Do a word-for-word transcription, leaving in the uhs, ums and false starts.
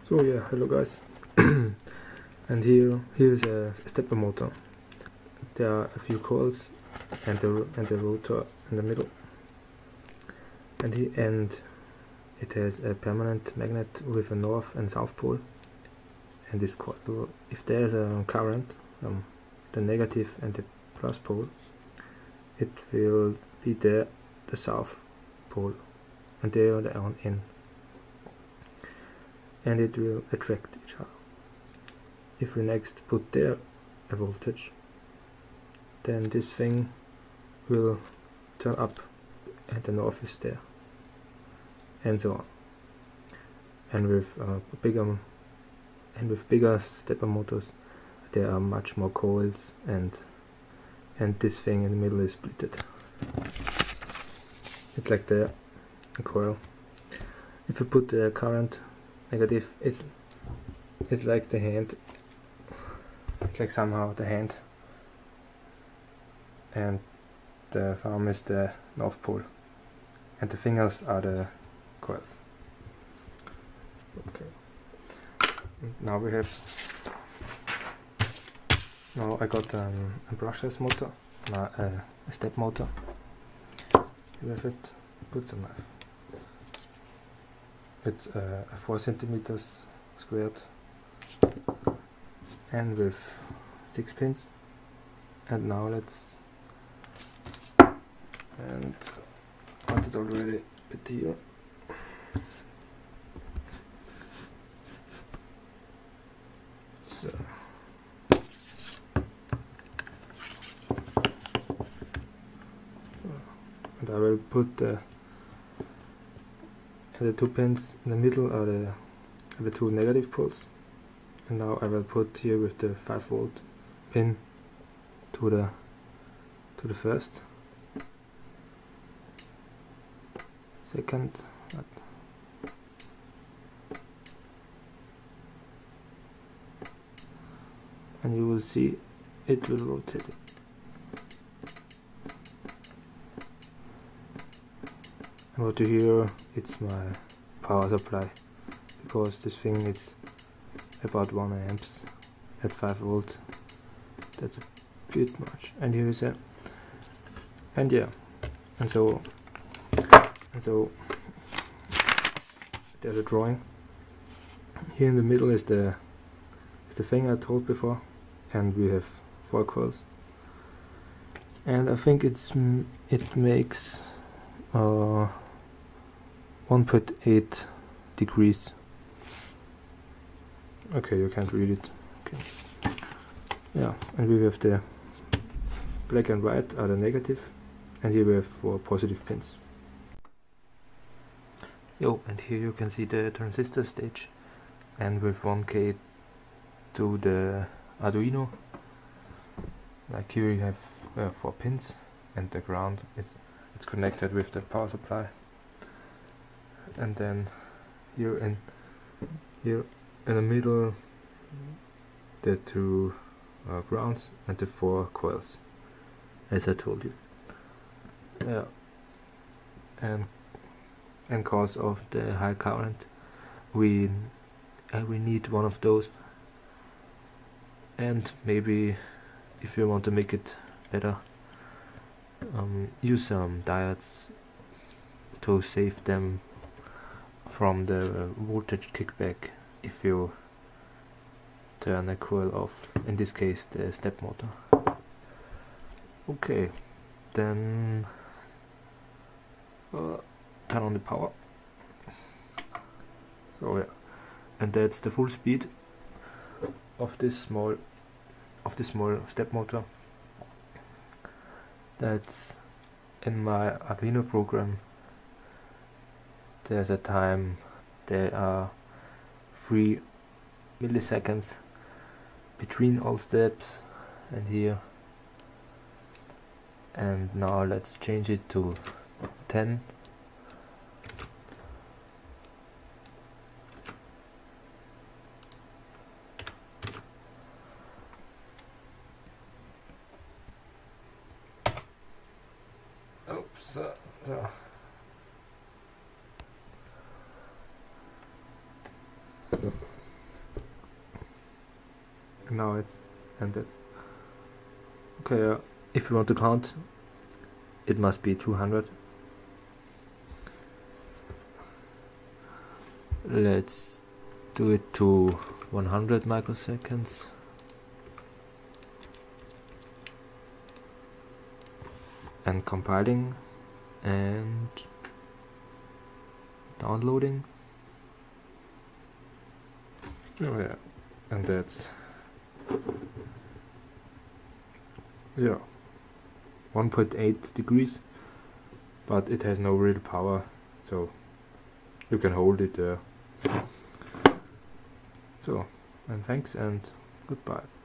So yeah, hello guys. And here here's a stepper motor. There are a few coils and the and the rotor in the middle. And the end it has a permanent magnet with a north and south pole. And this coil, if there's a current, um, the negative and the plus pole, it will be there, the south pole, and there the on in. And it will attract each other. If we next put there a voltage, then this thing will turn up and the north is there, and so on. And with uh, bigger and with bigger stepper motors, there are much more coils, and and this thing in the middle is splitted. It's like there, a coil. If you put the current negative, it's it's like the hand. It's like somehow the hand, and the thumb is the north pole, and the fingers are the coils. Okay. Now we have. Now I got um, a brushless motor, uh, a step motor. You have it. Put some knife. It's uh, a four centimeters squared, and with six pins. And now let's and got it already put here. So and I will put the the two pins in the middle are the are the two negative poles. And now I will put here with the five volt pin to the to the first, second, that. And you will see it will rotate it. And what you hear, it's my power supply, because this thing is about one amps at five volt. That's a bit much. And here is a and yeah and so and so there's a drawing. Here in the middle is the is the thing I told before, and we have four coils, and I think it's m it makes uh, one point eight degrees. Okay, you can't read it. Okay. Yeah, and we have the black and white are the negative, and here we have four positive pins. Yo, and here you can see the transistor stage, and with one K to the Arduino. Like here you have uh, four pins, and the ground it's it's connected with the power supply. And then here in here in the middle, the two uh, grounds and the four coils, as I told you. Yeah. And and cause of the high current, we uh, we need one of those. And maybe if you want to make it better, um, use some diodes to save them from the uh, voltage kickback if you turn a coil off, in this case the step motor. Okay, then uh, turn on the power. So yeah, and that's the full speed of this small of this small step motor. That's in my Arduino program. There's a time, there are three milliseconds between all steps, and here. And now let's change it to ten. Oops, uh, so. now it's and that's okay. Uh, if you want to count, it must be two hundred. Let's do it to one hundred microseconds. And compiling and downloading. Oh yeah, and that's yeah one point eight degrees, but it has no real power, so you can hold it there. So, and thanks and goodbye.